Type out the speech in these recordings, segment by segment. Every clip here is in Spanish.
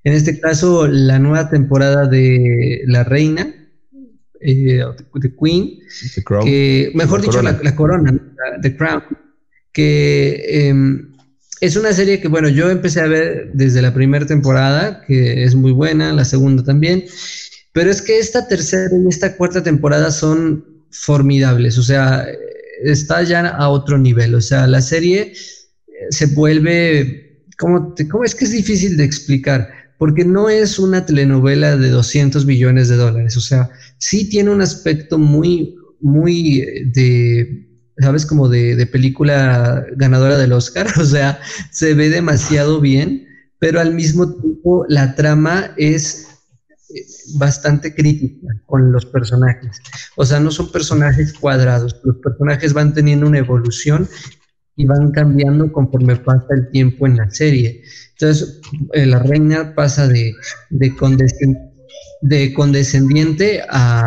En este caso, la nueva temporada de La Reina, The Queen, The Crown, que, mejor la dicho, corona. la corona, ¿no? The Crown, que es una serie que, bueno, yo empecé a ver desde la primera temporada, que es muy buena, la segunda también, pero es que esta tercera y esta cuarta temporada son formidables, o sea, está ya a otro nivel, o sea, la serie se vuelve, ¿cómo es que es difícil de explicar? Porque no es una telenovela de 200 millones de dólares, o sea, sí tiene un aspecto muy ¿sabes? Como de película ganadora del Oscar, o sea, se ve demasiado bien, pero al mismo tiempo la trama es bastante crítica con los personajes. O sea, no son personajes cuadrados, los personajes van teniendo una evolución y van cambiando conforme pasa el tiempo en la serie. Entonces, la reina pasa de, de condescendiente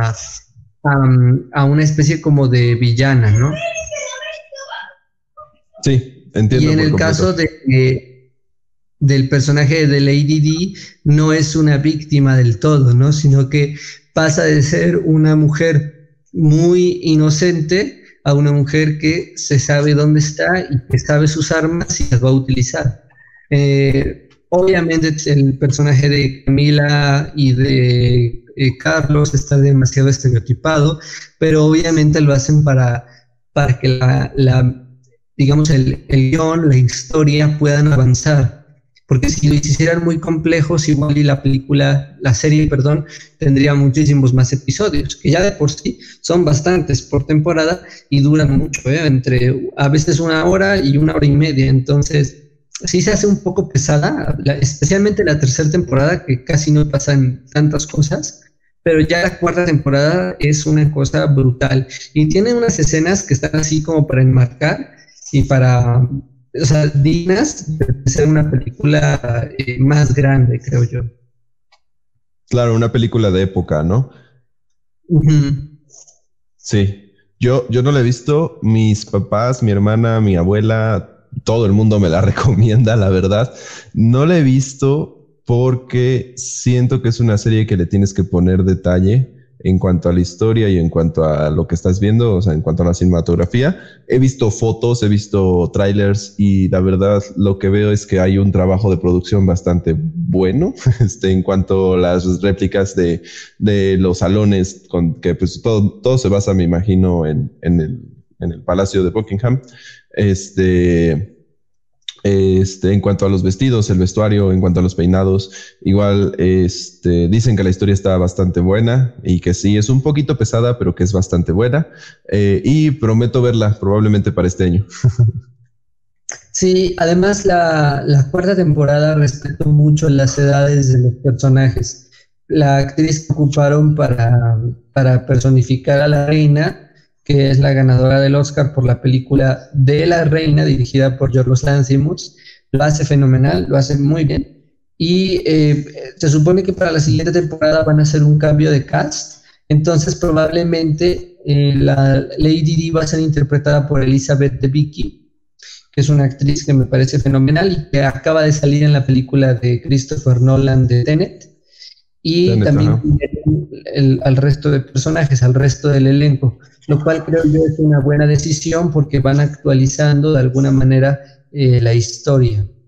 a una especie como de villana, ¿no? Sí, Y entiendo en por el caso completo. del personaje de Lady D, no es una víctima del todo, ¿no? Sino que pasa de ser una mujer muy inocente a una mujer que se sabe dónde está y que sabe sus armas y las va a utilizar. Obviamente el personaje de Camila y de Carlos está demasiado estereotipado, pero obviamente lo hacen para que digamos, el guión, la historia puedan avanzar. Porque si lo hicieran muy complejos, igual y la película, la serie, perdón, tendría muchísimos más episodios, que ya de por sí son bastantes por temporada y duran mucho, entre a veces 1 hora y 1 hora y media. Entonces, sí se hace un poco pesada, especialmente la tercera temporada, que casi no pasan tantas cosas, pero ya la cuarta temporada es una cosa brutal. Y tiene unas escenas que están así como para enmarcar y para, o sea, dignas de ser una película más grande, creo yo. Claro, una película de época, ¿no? Ujú. Sí. Yo no la he visto. Mis papás, mi hermana, mi abuela, todo el mundo me la recomienda, la verdad. No la he visto porque siento que es una serie que le tienes que poner detalle en cuanto a la historia y en cuanto a lo que estás viendo, o sea, en cuanto a la cinematografía. He visto fotos, he visto trailers y la verdad lo que veo es que hay un trabajo de producción bastante bueno en cuanto a las réplicas de los salones, con que pues todo se basa, me imagino, en el Palacio de Buckingham. Este, en cuanto a los vestidos, el vestuario, en cuanto a los peinados, igual dicen que la historia está bastante buena y que sí, es un poquito pesada, pero que es bastante buena. Y prometo verla probablemente para este año. Sí, además la cuarta temporada respetó mucho las edades de los personajes. La actriz que ocuparon para personificar a la reina, que es la ganadora del Oscar por la película de la reina, dirigida por Yorgos Lanthimos, lo hace fenomenal, lo hace muy bien. Y se supone que para la siguiente temporada van a hacer un cambio de cast, entonces probablemente la Lady Di va a ser interpretada por Elizabeth Debicki, que es una actriz que me parece fenomenal y que acaba de salir en la película de Christopher Nolan de Tenet. Y Tenet, también ajá. al resto de personajes, al resto del elenco, lo cual creo yo es una buena decisión porque van actualizando de alguna manera la historia.